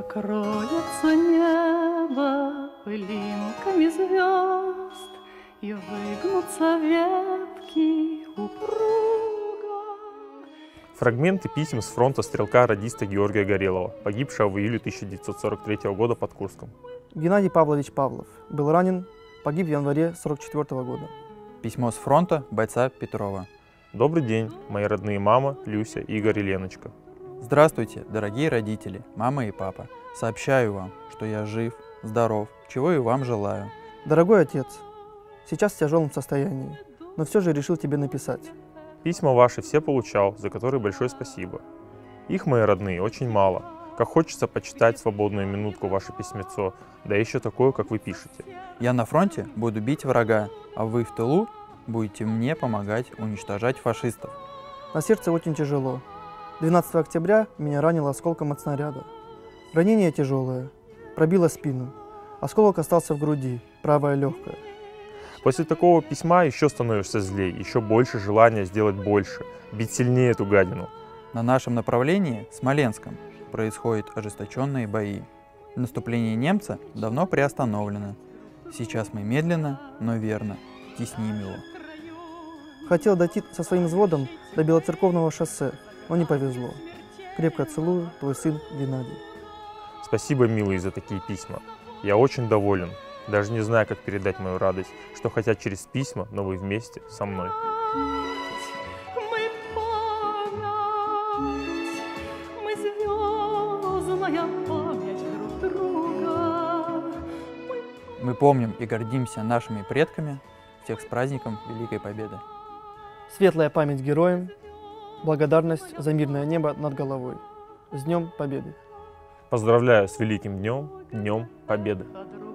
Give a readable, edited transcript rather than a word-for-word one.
Покроется небо пылинками звезд, и выгнутся ветки упруго. Фрагменты писем с фронта стрелка-радиста Георгия Горелого, погибшего в июле 1943 года под Курском. Геннадий Павлович Павлов был ранен, погиб в январе 1944 года. Письмо с фронта бойца Петрова. Добрый день, мои родные мама, Люся, Игорь и Леночка. Здравствуйте, дорогие родители, мама и папа. Сообщаю вам, что я жив, здоров, чего и вам желаю. Дорогой отец, сейчас в тяжелом состоянии, но все же решил тебе написать. Письма ваши все получал, за которые большое спасибо. Их, мои родные, очень мало. Как хочется почитать свободную минутку ваше письмецо, да еще такое, как вы пишете. Я на фронте буду бить врага, а вы в тылу будете мне помогать уничтожать фашистов. На сердце очень тяжело. 12 октября меня ранило осколком от снаряда. Ранение тяжелое, пробило спину. Осколок остался в груди, правая легкая. После такого письма еще становишься злей, еще больше желания сделать больше, бить сильнее эту гадину. На нашем направлении, Смоленском, происходят ожесточенные бои. Наступление немца давно приостановлено. Сейчас мы медленно, но верно тесним его. Хотел дойти со своим взводом до Белоцерковного шоссе, но не повезло. Крепко целую, твой сын Геннадий. Спасибо, милые, за такие письма. Я очень доволен. Даже не знаю, как передать мою радость, что хотя через письма, но вы вместе со мной. Мы звездная память друг друга. Мы помним и гордимся нашими предками. Всех с праздником Великой Победы. Светлая память героям, благодарность за мирное небо над головой. С Днем Победы! Поздравляю с великим днем, Днем Победы!